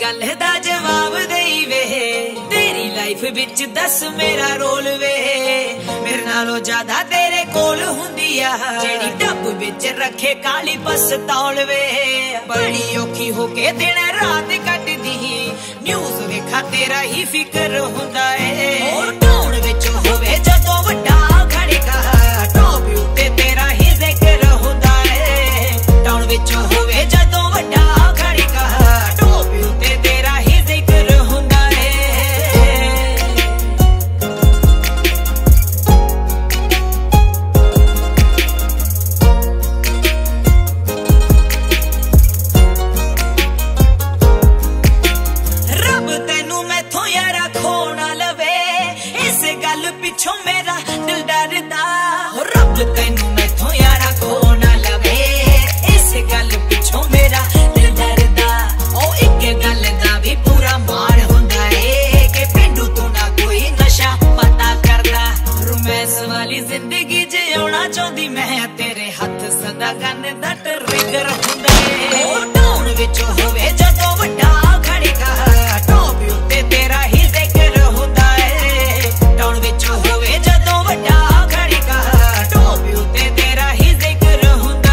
गल दा जवाब देई वे तेरी लाइफ विच दस मेरा रोल वे मेरे नालों ज्यादा तेरे कोल हुंदी आ जेड़ी डब विच रखे काली पस्तौल वे बड़ी औखी होके दिन रात कटदी न्यूज़ वेखा तेरा ही फिक्र हुंदा ए टाउन विच होवे जदों वड्डा खड़का टॉप उत्ते तेरा ही जिक्र हुंदा ए टाउन विच होवे जदों वड्डा खड़का टॉप उत्ते तेरा ही जिक्र हुंदा पिछों मेरा दिल डरदा रब तैनू मैथों यारा खो ना लवे इस गल पिछों मेरा दिल डरदा ओ एक गल दा भी पूरा मार हुंदा ए कि पिंडू तू ना कोई नशा पता करदा रोमांस वाली जिंदगी जिउणा चाहंदी मैं तेरे हथ सदा गन दा ट्रिगर हुंदा ए ओ टाउन विच होवे जदों वड्डा खड़का टॉप उत्ते तेरा ही जिक्र हुंदा ए टाउन विच होवे जदों वड्डा खड़का टॉप उत्ते तेरा ही जिक्र हुंदा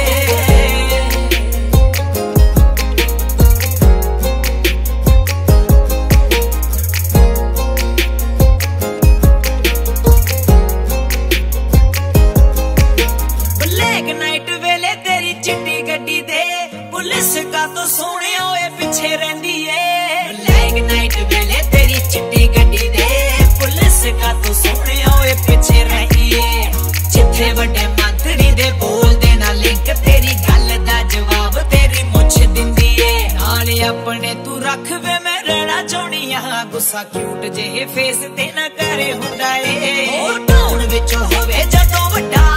ब्लैक नाइट वेले तेरी चिट्टी गड्डी दे पुलिस का तो सोने होए पीछे रहिंदी ए ब्लैक नाइट वेले तेरी चिट्टी गड्डी दे पुलिस का तो सोने होए पीछे रहिंदी ए जिथे वड्डे मंत्री दे बोल देना लिंक तेरी गल दा जवाब तेरी मुछ दिंदी ए नाल अपने तू रख वे मैं रहना चाहनी आ गुस्सा क्यूट जे फेस ते ना करे हुंदा ए ओ टाउन विच होवे जदों वड्डा